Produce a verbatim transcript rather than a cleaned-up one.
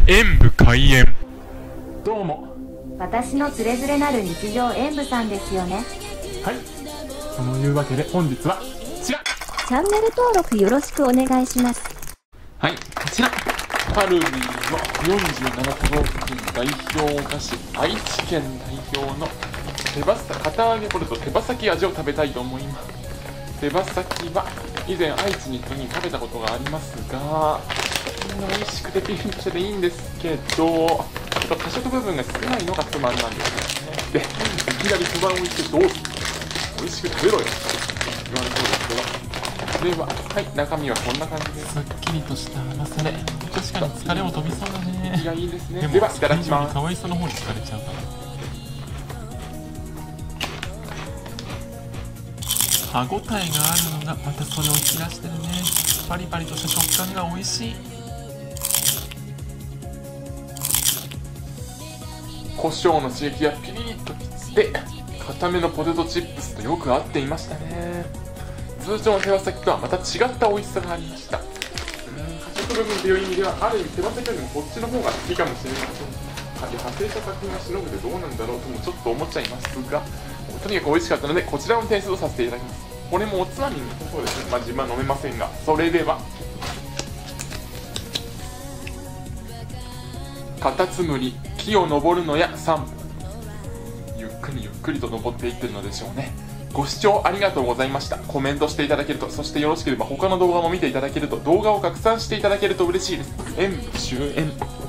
演武開演。 どうも。 私のつれづれなる日常演武さんですよね。 はい、そのいうわけで本日はこちら、 チャンネル登録よろしくお願いします。 はい、こちらカルビーのよんじゅうなな都道府県代表菓子、愛知県代表の手羽先堅揚げポテト手羽先味を食べたいと思います。手羽先は以前愛知に行った時に食べたことがありますが、美味しくてピリッとでいいんですけど、ちょっと過食部分が少ないのが不満なんですよね。で、いきなり不満を言ってどうする、美味しく食べろよ言われそうですけど、では、はい、中身はこんな感じです。 すっきりとした甘さで、確かに疲れも飛びそうだね。 いや、いいですね。 でもでは、いただきます。 かわいさの方に疲れちゃうかな。歯ごたえがあるのがまたそれを引き出してるね。パリパリとした食感が美味しい。 胡椒の刺激がピリッときつて、固めのポテトチップスとよく合っていましたね。通常の手羽先とはまた違った美味しさがありました。うーん、過食部分という意味ではある意味手羽先よりもこっちの方が好きかもしれません。派生した作品がしのぐでどうなんだろうともちょっと思っちゃいますが、とにかく美味しかったのでこちらの点数をさせていただきます。これもおつまみにそうですね、まあ自分は飲めませんが、それではカタツムリ木を登るのやさんぽ、ゆっくりゆっくりと登っていってるのでしょうね。ご視聴ありがとうございました。コメントしていただけると、そしてよろしければ他の動画も見ていただけると、動画を拡散していただけると嬉しいです。演武終演。